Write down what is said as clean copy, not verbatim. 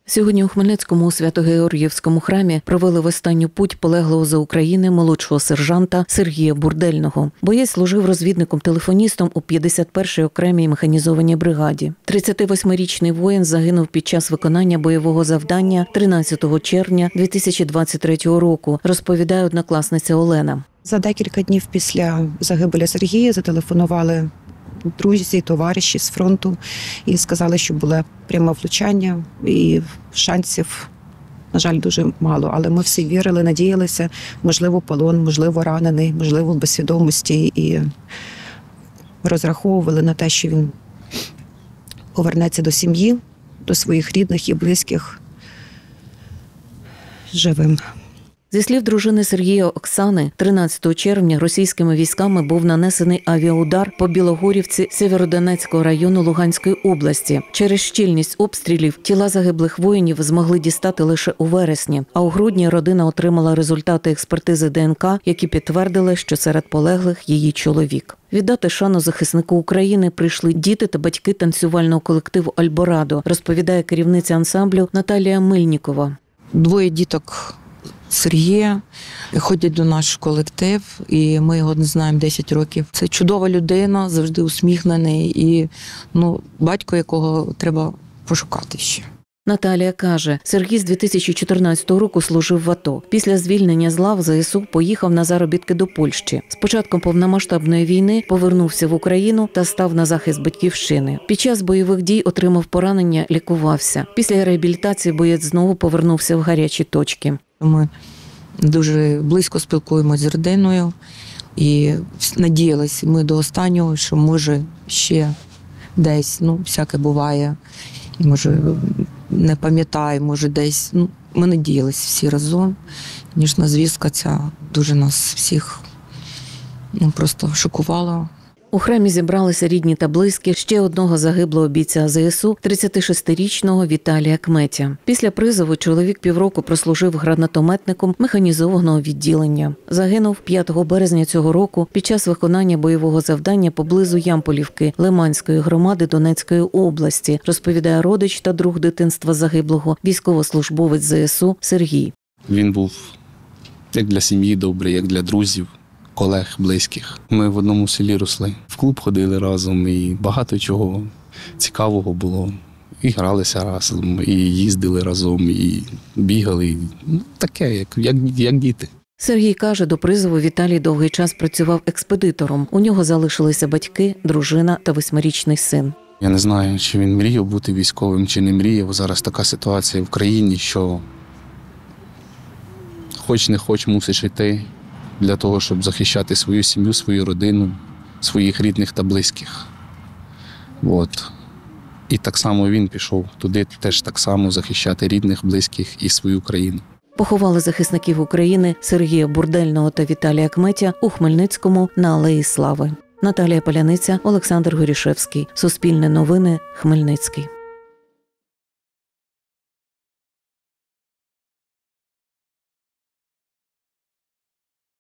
Сьогодні у Хмельницькому у Свято-Георгіївському храмі провели в останню путь полеглого за України молодшого сержанта Сергія Бурдельного. Боєць служив розвідником-телефоністом у 51-й окремій механізованій бригаді. 38-річний воїн загинув під час виконання бойового завдання 13 червня 2023 року, розповідає однокласниця Олена. За декілька днів після загибелі Сергія зателефонували друзі, товариші з фронту і сказали, що було пряме влучання і шансів, на жаль, дуже мало. Але ми всі вірили, надіялися, можливо, полон, можливо, ранений, можливо, без свідомості і розраховували на те, що він повернеться до сім'ї, до своїх рідних і близьких живим. Зі слів дружини Сергія Оксани, 13 червня російськими військами був нанесений авіаудар по Білогорівці Сєвєродонецького району Луганської області. Через щільність обстрілів тіла загиблих воїнів змогли дістати лише у вересні, а у грудні родина отримала результати експертизи ДНК, які підтвердили, що серед полеглих її чоловік. Віддати шану захиснику України прийшли діти та батьки танцювального колективу «Альборадо», розповідає керівниця ансамблю Наталія Мильнікова. Двоє діток Сергія ходять до наш колектив, і ми його не знаємо 10 років. Це чудова людина, завжди усміхнений і батько, якого треба пошукати ще. Наталія каже, Сергій з 2014 року служив в АТО. Після звільнення з лав ЗСУ поїхав на заробітки до Польщі. З початком повномасштабної війни повернувся в Україну та став на захист батьківщини. Під час бойових дій отримав поранення, лікувався. Після реабілітації боєць знову повернувся в гарячі точки. Ми дуже близько спілкуємося з родиною і надіялися ми до останнього, що може ще десь, всяке буває. І, може, не пам'ятаю, може десь. Ми надіялися всі разом. Ніжна звістка ця дуже нас всіх просто шокувала. У храмі зібралися рідні та близькі ще одного загиблого бійця ЗСУ, 36-річного Віталія Кметя. Після призову чоловік півроку прослужив гранатометником механізованого відділення. Загинув 5 березня цього року під час виконання бойового завдання поблизу Ямполівки Лиманської громади Донецької області, розповідає родич та друг дитинства загиблого, військовослужбовець ЗСУ Сергій. Він був як для сім'ї добрий, як для друзів, колег, близьких. Ми в одному селі росли. В клуб ходили разом і багато чого цікавого було. І гралися разом, і їздили разом, і бігали. Таке, як діти. Сергій каже, до призову Віталій довгий час працював експедитором. У нього залишилися батьки, дружина та 8-річний син. Я не знаю, чи він мріяв бути військовим, чи не мріяв. Зараз така ситуація в країні, що хоч не хоч мусиш йти для того, щоб захищати свою сім'ю, свою родину, своїх рідних та близьких. І так само він пішов туди теж так само захищати рідних, близьких і свою країну. Поховали захисників України Сергія Бурдельного та Віталія Кметя у Хмельницькому на Алеї Слави. Наталія Паляниця, Олександр Горішевський. Суспільне новини, Хмельницький.